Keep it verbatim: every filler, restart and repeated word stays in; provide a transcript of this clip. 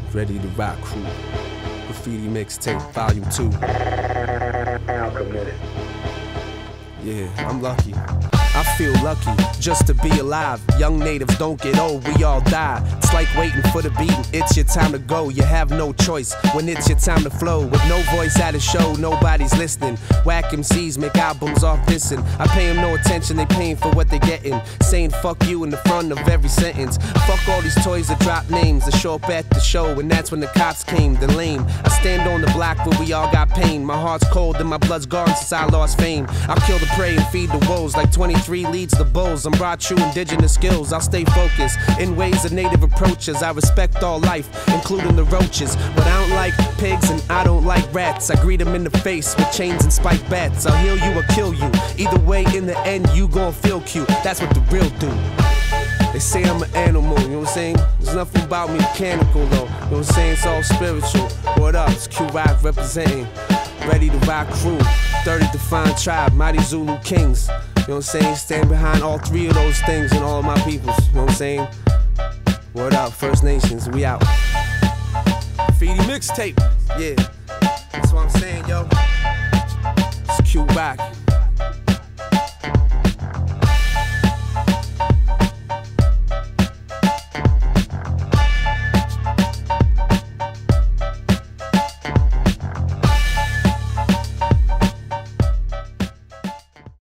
Ready to rock crew. Graffiti mixtape, volume two. Now committed. Yeah, I'm lucky. I feel lucky just to be alive. Young natives don't get old, we all die. It's like waiting for the beat, it's your time to go. You have no choice when it's your time to flow. With no voice at a show, nobody's listening. Whack M Cs make albums off dissing. I pay them no attention, they paying for what they getting. Saying fuck you in the front of every sentence. Fuck all these toys that drop names that show up at the show, and that's when the cops came, the lame. I stand on the block where we all got pain. My heart's cold and my blood's gone since I lost fame. I'll kill the prey and feed the wolves like twenty-three leads the bulls. I'm brought you indigenous skills. I'll stay focused in ways of native approaches. I respect all life, including the roaches. But I don't like pigs and I don't like rats. I greet them in the face with chains and spiked bats. I'll heal you or kill you. Either way, in the end, you gon' feel cute. That's what the real do. They say I'm an animal, you know what I'm saying? There's nothing about me mechanical though, you know what I'm saying? It's all spiritual. What up? It's Q-Rock representing. Ready to rock crew. thirty defined tribe, mighty Zulu kings. You know what I'm saying? Stand behind all three of those things and all of my peoples. You know what I'm saying? Word up, First Nations, we out. Graffiti mixtape, yeah. That's what I'm saying, yo. It's Q-Rock.